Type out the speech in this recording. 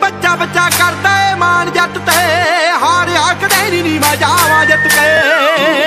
बच्चा बच्चा करता है मान जट ते हार आखदे नी मैं जावां जट के।